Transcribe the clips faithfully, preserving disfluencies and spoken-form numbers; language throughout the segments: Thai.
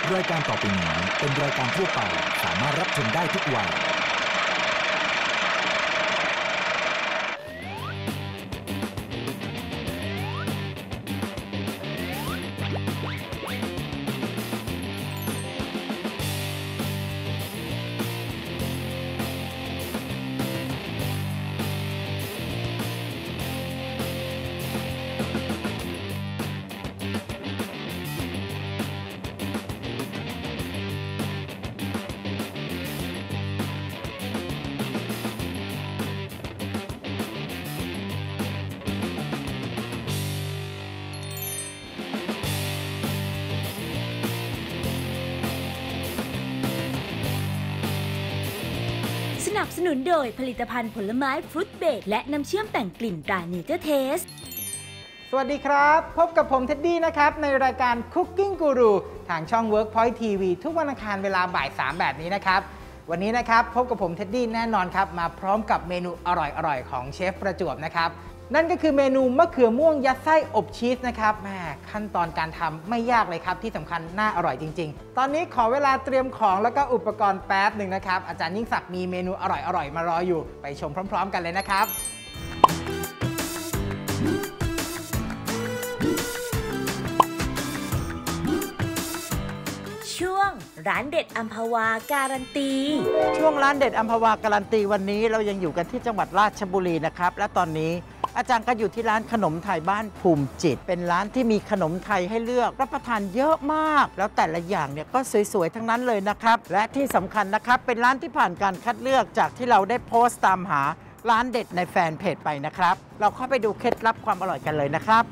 รายการต่อไปนี้เป็นรายการทั่วไปสามารถรับชมได้ทุกวัยสนับสนุนโดยผลิตภัณฑ์ผลไม้ฟรุตเบรดและน้ำเชื่อมแต่งกลิ่นตราเนเจอร์เทสสวัสดีครับพบกับผมเท็ดดี้นะครับในรายการ Cooking Guru ทางช่อง Workpoint ที วี ทุกวันอังคารเวลาบ่ายสามแบบนี้นะครับวันนี้นะครับพบกับผมเท็ดดี้แน่นอนครับมาพร้อมกับเมนูอร่อยๆของเชฟประจวบนะครับนั่นก็คือเมนูมะเขือม่วงยัดไส้อบชีสนะครับแหมขั้นตอนการทำไม่ยากเลยครับที่สำคัญน่าอร่อยจริงๆตอนนี้ขอเวลาเตรียมของแล้วก็อุปกรณ์แป๊บหนึ่งนะครับอาจารย์ยิ่งศักดิ์มีเมนูอร่อยๆมารออยู่ไปชมพร้อมๆกันเลยนะครับช่วงร้านเด็ดอัมพวาการันตีช่วงร้านเด็ดอัมพวาการันตีวันนี้เรายังอยู่กันที่จังหวัดราชบุรีนะครับและตอนนี้อาจารย์ก็อยู่ที่ร้านขนมไทยบ้านภูมิจิตเป็นร้านที่มีขนมไทยให้เลือกรับประทานเยอะมากแล้วแต่ละอย่างเนี่ยก็สวยๆทั้งนั้นเลยนะครับและที่สำคัญนะครับเป็นร้านที่ผ่านการคัดเลือกจากที่เราได้โพสต์ตามหาร้านเด็ดในแฟนเพจไปนะครับเราเข้าไปดูเคล็ดลับความอร่อยกันเลยนะครับ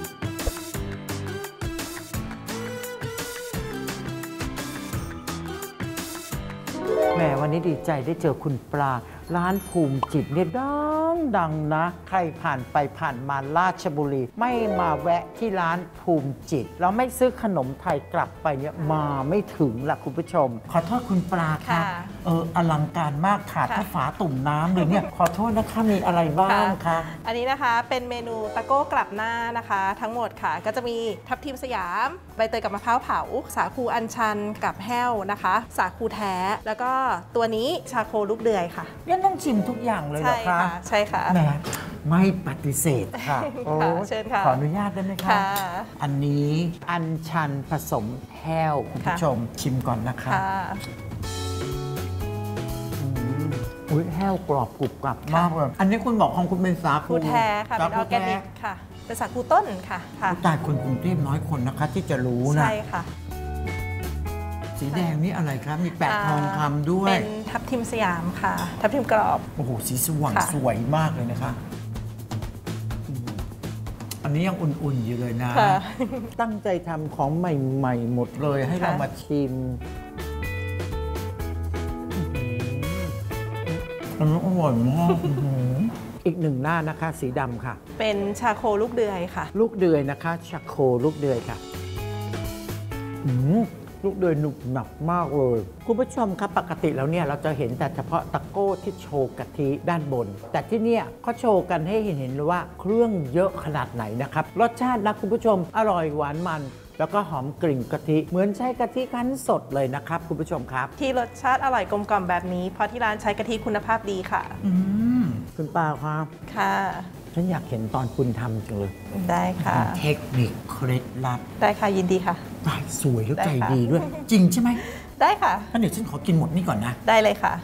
แหมวันนี้ดีใจได้เจอคุณปลาร้านภูมิจิตเนี่ยดังดังนะใครผ่านไปผ่านมาราชบุรีไม่มาแวะที่ร้านภูมิจิตแล้วไม่ซื้อขนมไทยกลับไปเนี่ยมาไม่ถึงละคุณผู้ชมขอโทษคุณปลาค่ะเอออลังการมากขาดถ้าฝาตุ่มน้ำเลยเนี่ยขอโทษนะคะมีอะไรบ้างคะอันนี้นะคะเป็นเมนูตะโก้กลับหน้านะคะทั้งหมดค่ะก็จะมีทับทิมสยามใบเตยกับมะพร้าวเผาสาคูอัญชันกับแห้วนะคะสาคูแท้แล้วก็ตัวนี้ชาโคลูกเดือยค่ะยังต้องชิมทุกอย่างเลยเหรอคะใช่ค่ะแหมไม่ปฏิเสธค่ะโอ้เชิญค่ะขออนุญาตได้ไหมคะอันนี้อัญชันผสมแห้วคุณผู้ชมชิมก่อนนะคะอุ้ยแห้วกรอบกรุบกรับมากเลยอันนี้คุณบอกของคุณเป็นสาคูแท้ค่ะเป็นออร์แกนิกค่ะเป็นสาคูต้นค่ะแต่คนกรุงเทพน้อยคนนะคะที่จะรู้นะใช่ค่ะสีแดงนี่อะไรครับมีแปะทองคำด้วยเป็นทับทิมสยามค่ะทับทิมกรอบโอ้โหสีสว่างสวยมากเลยนะคะอันนี้ยังอุ่นๆอยู่เลยนะตั้งใจทำของใหม่ๆหมดเลยให้เรามาชิมอันนี้อร่อยมากอีกหนึ่งหน้านะคะสีดำค่ะเป็นชาโคลูกเดือยค่ะลูกเดือยนะคะชาโคลูกเดือยค่ะลูกเดือยหนุบหนับมากเลยคุณผู้ชมครับปกติแล้วเนี่ยเราจะเห็นแต่เฉพาะตะโก้ที่โชว์กะทิด้านบนแต่ที่เนี่ยเขาโชว์กันให้เห็นเห็นเลยว่าเครื่องเยอะขนาดไหนนะครับรสชาตินะคุณผู้ชมอร่อยหวานมันแล้วก็หอมกลิ่นกะทิเหมือนใช้กะทิคั้นสดเลยนะครับคุณผู้ชมครับที่รสชาติอร่อยกลมกล่อมแบบนี้เพราะที่ร้านใช้กะทิคุณภาพดีค่ะอืมคุณป้าครับค่ะฉันอยากเห็นตอนคุณทำจังเลยได้ค่ะเทคนิคเคล็ดลับได้ค่ะยินดีค่ะสวยแล้วใจดีด้วยจริงใช่ไหมได้ค่ะงั้นเดี๋ยวฉันขอกินหมดนี่ก่อนนะได้เลยค่ะ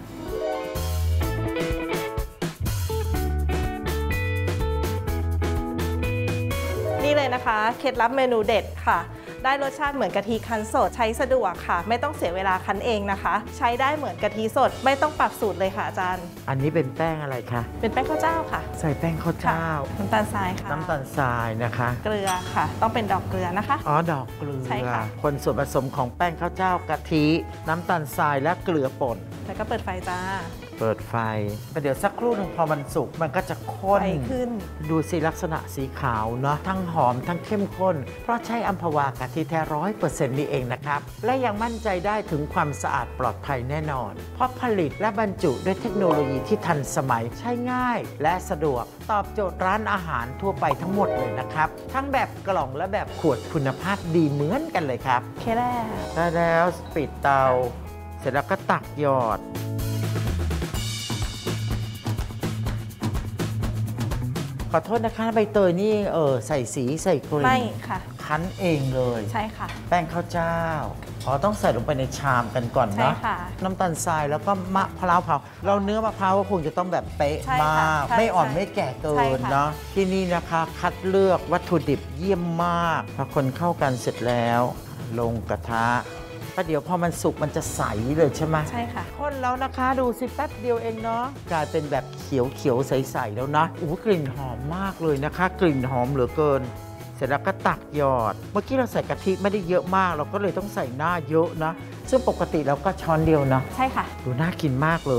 นี่เลยนะคะเคล็ดลับเมนูเด็ดค่ะได้รสชาติเหมือนกะทิคั้นสดใช้สะดวกค่ะไม่ต้องเสียเวลาคั้นเองนะคะใช้ได้เหมือนกะทิสดไม่ต้องปรับสูตรเลยค่ะอาจารย์อันนี้เป็นแป้งอะไรคะเป็นแป้งข้าวเจ้าค่ะใส่แป้งข้าวเจ้าน้ำตาลทรายค่ะน้ำตาลทรายนะคะเกลือค่ะต้องเป็นดอกเกลือนะคะอ๋อดอกเกลือใช่ค่ะคนส่วนผสมของแป้งข้าวเจ้ากะทิน้ำตาลทรายและเกลือป่นแล้วก็เปิดไฟจ้าเปิดไฟประเดี๋ยวสักครู่หนึ่งพอมันสุกมันก็จะข้นไฟขึ้นดูสิลักษณะสีขาวเนาะทั้งหอมทั้งเข้มข้น เพราะใช้อัมพวากะทิแท้ร้อยเปอร์เซ็นต์นี่เองนะครับ และยังมั่นใจได้ถึงความสะอาดปลอดภัยแน่นอน เพราะผลิตและบรรจุด้วยเทคโนโลยีที่ทันสมัยใช้ง่ายและสะดวกตอบโจทย์ร้านอาหารทั่วไปทั้งหมดเลยนะครับ ทั้งแบบกล่องและแบบขวดคุณภาพดีเหมือนกันเลยครับโอเคแล้วได้แล้วปิดเตาเสร็จแล้วก็ตักหยอดขอโทษนะคะใบเตยนี่เออใส่สีใส่กลิ่นไม่ค่ะคั้นเองเลยใช่ค่ะแป้งข้าวเจ้าอ๋อต้องใส่ลงไปในชามกันก่อนใช่เนาะค่ะน้ำตาลทรายแล้วก็มะพร้าวเผาเราเนื้อมะพร้าวก็คงจะต้องแบบเป๊ะใช่มาค่ะกใช่ไม่อ่อนใช่ไม่แก่เกิใช่นค่ะเนาะที่นี่นะคะคัดเลือกวัตถุดิบเยี่ยมมากพอคนเข้ากันเสร็จแล้ว ลงกระทะประเดี๋ยวพอมันสุกมันจะใสเลยใช่ไหมใช่ค่ะคนแล้วนะคะดูสิแป๊บเดียวเองเนาะกลายเป็นแบบเขียวเขียวๆใสๆแล้วนะโอ้โหกลิ่นหอมมากเลยนะคะ กลิ่นหอมเหลือเกิน เสร็จแล้วก็ตักหยอด เมื่อกี้เราใส่กะทิไม่ได้เยอะมาก เราก็เลยต้องใส่หน้าเยอะนะ ซึ่งปกติเราก็ช้อนเดียวนะใช่ค่ะดูน่ากินมากเลย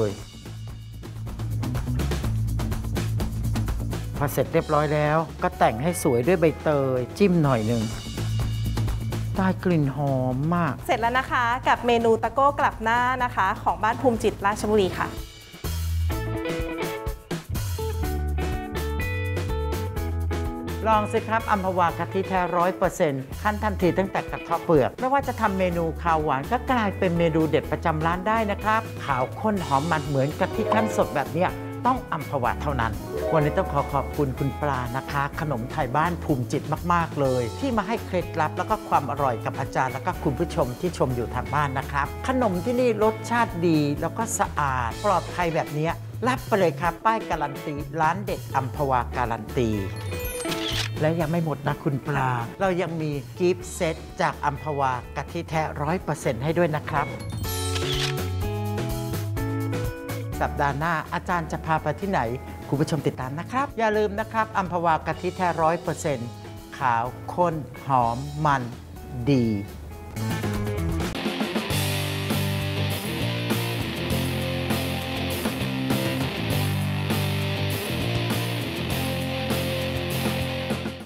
พอเสร็จเรียบร้อยแล้ว ก็แต่งให้สวยด้วยใบเตยจิ้มหน่อยหนึ่งได้กลิ่นหอมมากเสร็จแล้วนะคะกับเมนูตะโก้กลับหน้านะคะ ของบ้านภูมิจิตรราชบุรีค่ะลองสิครับอัมพวากะทิแท้ร้อยเปอร์เซ็นต์ขั้นทันทีตั้งแต่กระเทาะเปลือก ไม่ว่าจะทำเมนูข้าวหวานก็กลายเป็นเมนูเด็ดประจำร้านได้นะครับ ขาวข้นหอมมันเหมือนกะทิขั้นสดแบบเนี้ยต้องอัมพวาเท่านั้น วันนี้ต้องขอขอบคุณคุณปลานะคะ ขนมไทยบ้านภูมิจิตมากๆเลย ที่มาให้เคล็ดลับแล้วก็ความอร่อยกับอาจารย์แล้วก็คุณผู้ชมที่ชมอยู่ทางบ้านนะครับ ขนมที่นี่รสชาติดีแล้วก็สะอาดปลอดภัยแบบนี้รับไปเลยครับป้ายการันตีร้านเด็ดอัมพวาการันตีและยังไม่หมดนะคุณปลา เรายังมีกิฟต์เซตจากอัมพวากะทิแท้ร้อยเปอร์เซ็นต์ให้ด้วยนะครับ สัปดาห์หน้าอาจารย์จะพาไปที่ไหน คุณผู้ชมติดตามนะครับ อย่าลืมนะครับอัมพวากะทิแท้ร้อยเปอร์เซ็นต์ขาวข้นหอมมันดี